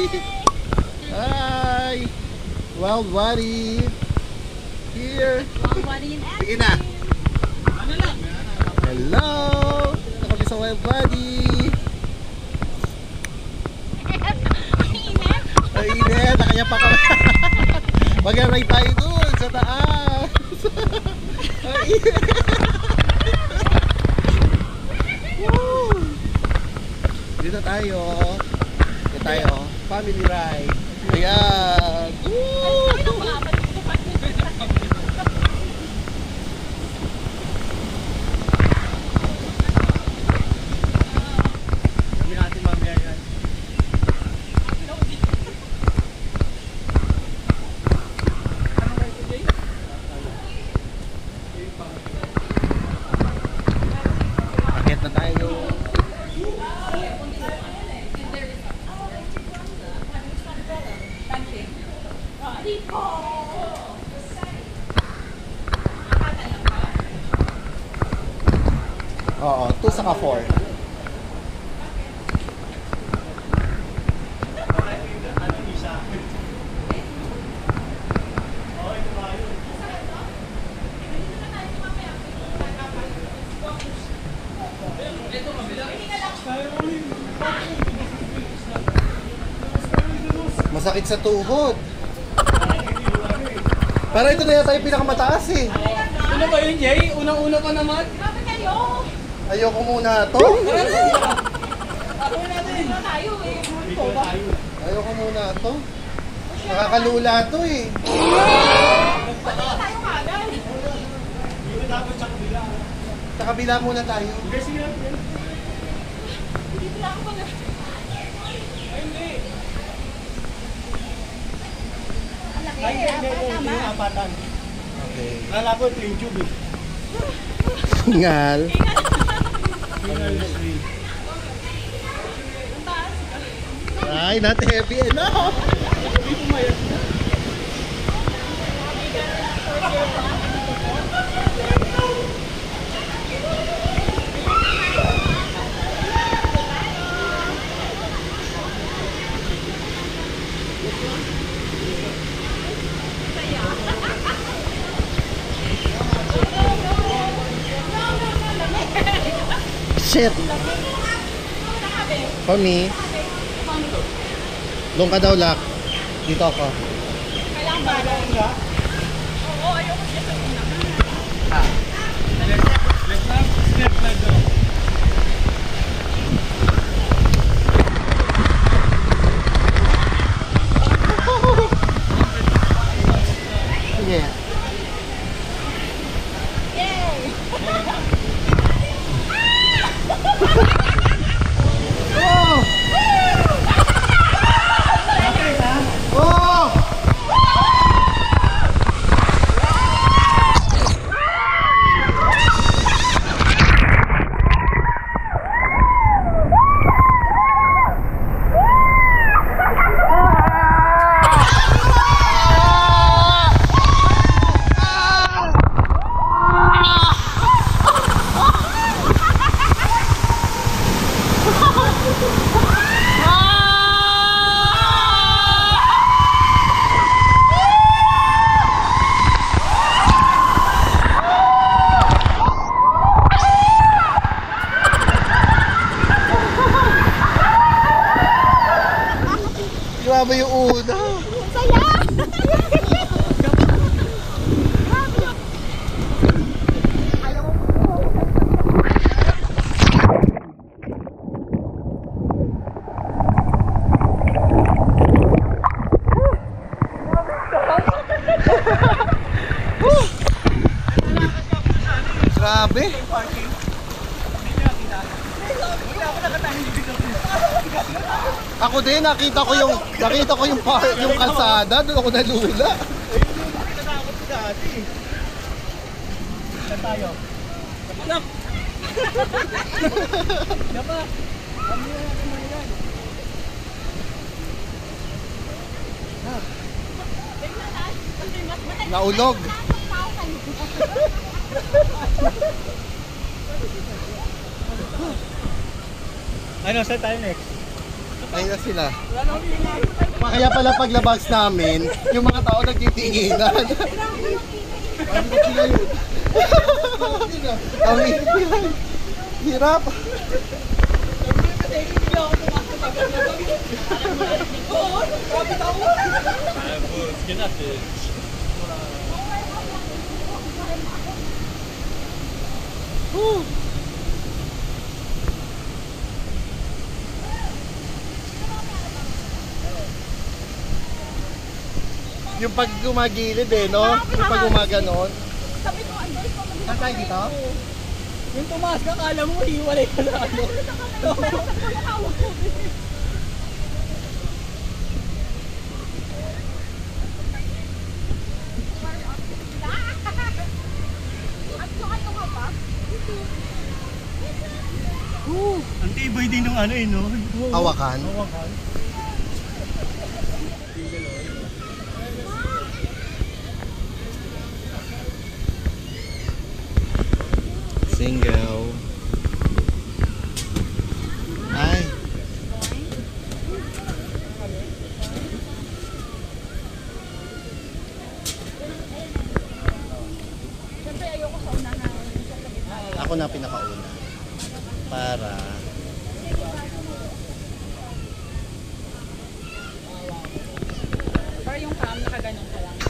Hi! Wild Wadi! Here! Wild Wadi and natin. Sige na! Hello! Ito kami sa Wild Wadi! Ay, init! Kaya pa kami! Mag-ride tayo dun sa taas! Ay, init! Dito tayo. Dito tayo. Family ride. Ayan. Kami natin mamaya yan. Pakit na tayo. Oo, 2 saka 4. Masakit sa tuhod. Pero ito na yata yung pinakamataas eh. Ano ba yun, Jay? Unang-una pa naman? Grabe kayo! Ayoko muna to. Ako natin. Tayo eh. Ayoko muna to. Nakakalula to eh. Ba't na tayo kagad? Dito dapat sa kabila. Sa kabila muna tayo. Kasi nga. Dito lang ako pala. Ay, hindi. Ang laki. Ay, hindi. Yung apatan. Okay. Kala ko ito yung tube eh. Tingal. Ay, not heavy enough. Shit. For me. Doon ka daw, Lak. Dito ako. Kailangan ba? Oo, ayoko siya sa una. Step na doon. Sige. Yay! Oh! Oh! Grabe yung una. Saya! Grabe. Ako din, nakita ko yung kalsada, doon ako nalula. Natakot si dati. Saan tayo? Anak! Diba? Kami na natin mga yan. Naulog. Ano, saan tayo next? Ayun na sila. Kaya pala paglabas namin, yung mga tao nagtitinginan. Ano ba sila yun? Ang hirap. Yung pag gumagilid eh, no? Yung pag gumaganon. Sabi ko, Andres, Saan tayo dito? Yung tumaas ka, kala mo hiwalay ka na ano. Ang tibay din ng ano eh, no? Hawakan. Hawakan. Single. Ay. Siyempre, ayoko sa unahan. Ako na pinakauna. Para Para yung cam, nakaganon ka lang.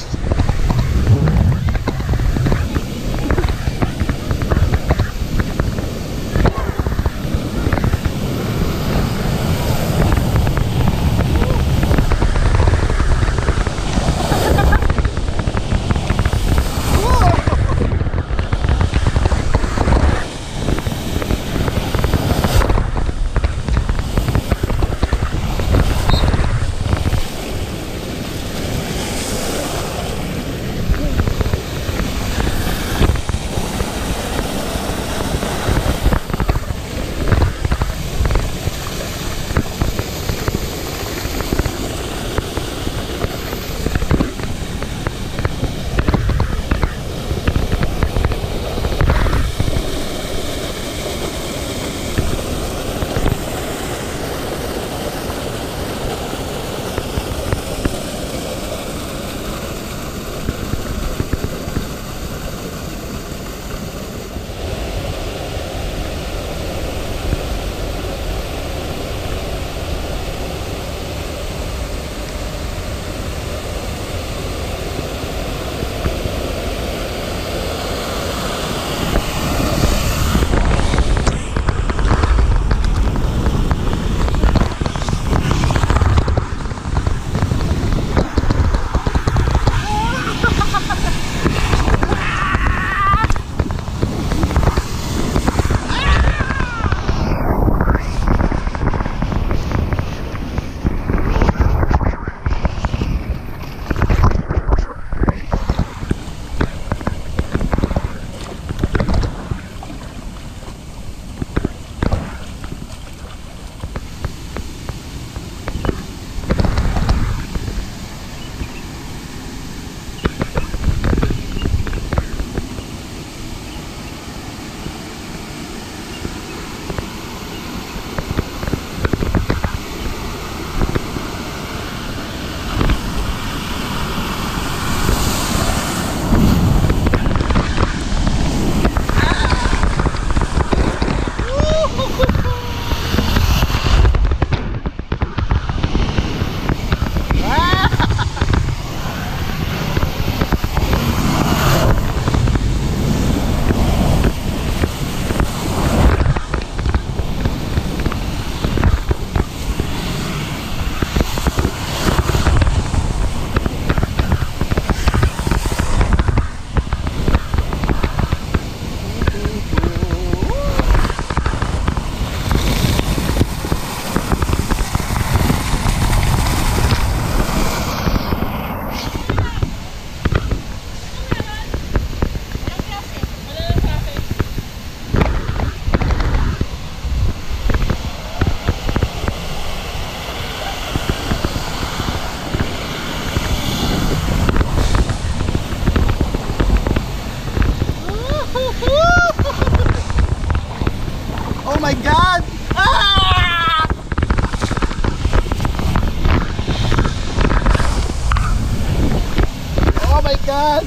yan.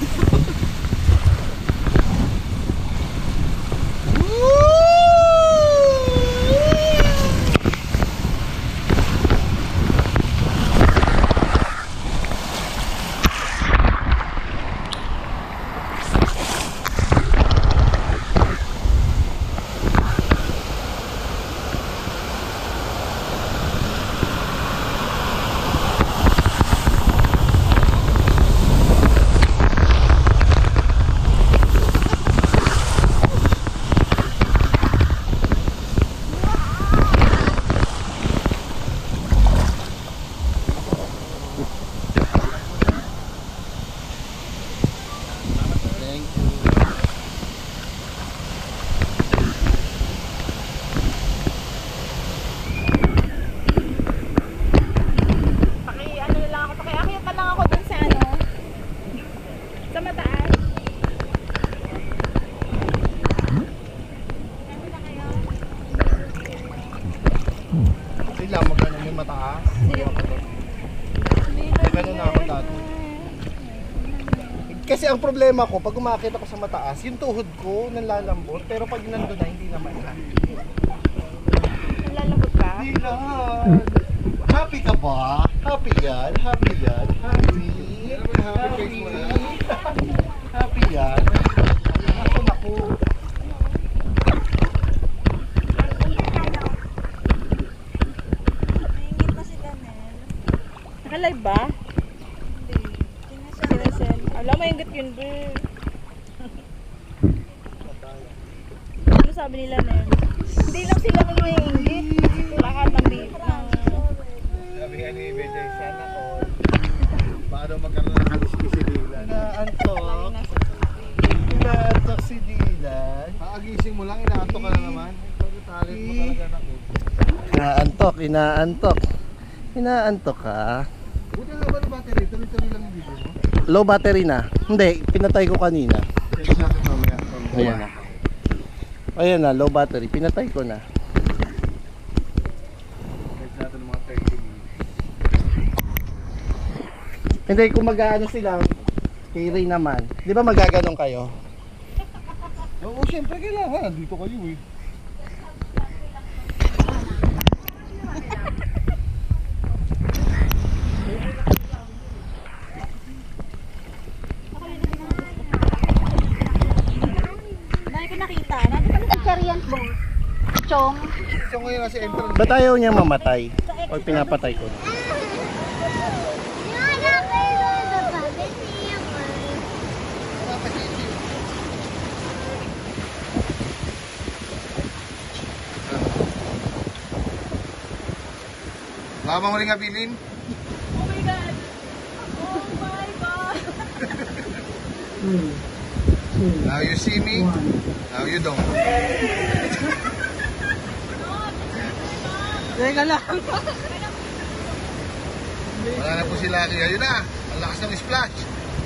Kasi ang problema ko, pag umakit ako sa mataas, yung tuhod ko nanlalambot, pero pag nandun na, hindi naman na. Nanlalambot ka? Hindi lang. Happy ka ba? Happy yan? Happy yan? Happy? Happy? Happy yan? Ako naku. Naingit pa si Danel. Naka-live ba? Alam mo, ingat yun, bro. Ano sabi nila, Nen? Hindi lang sila kung may inggit. Lahat ng beef. Sabi nga ni Bede, sana all. Paano magkaroon ng kaliskis si Dylan? Inaantok. Inaantok si Dylan. Aagising mo lang, inaantok ka na naman. Talent mo talaga na ko. Inaantok, inaantok. Inaantok ka. Buti nga ba na battery? Tuloy-tuloy lang yung video mo? Low battery na. Hindi, pinatay ko kanina. Check natin mamaya. Ayan na. Ayan na, low battery. Pinatay ko na. Check natin mga 30 minutes. Hindi, kung mag-ano sila, kay Ray naman. Di ba magaganong kayo? Oo, syempre kailangan. Dito kayo eh. Nakita. Nandito ka na sa Korean boat. Chong. Chong ngayon nasa entrance. Ba't ayaw niya mamatay? Pag pinapatay ko. Baka mo rin nga bilin? Oh my God. Oh my God. Now you see me, now you don't. Teka lang. Wala na po si Lucky. Ayun na, ang lakas ng splash.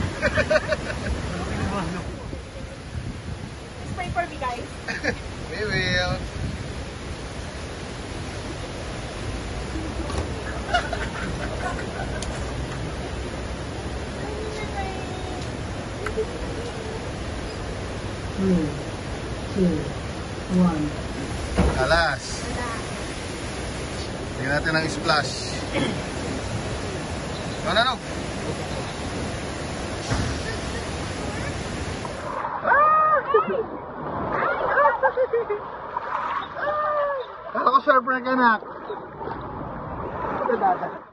Spray for me, guys. We will. Three, two, one. Alas. Tingnan natin ang splash. Ano? Ako surfer ka na.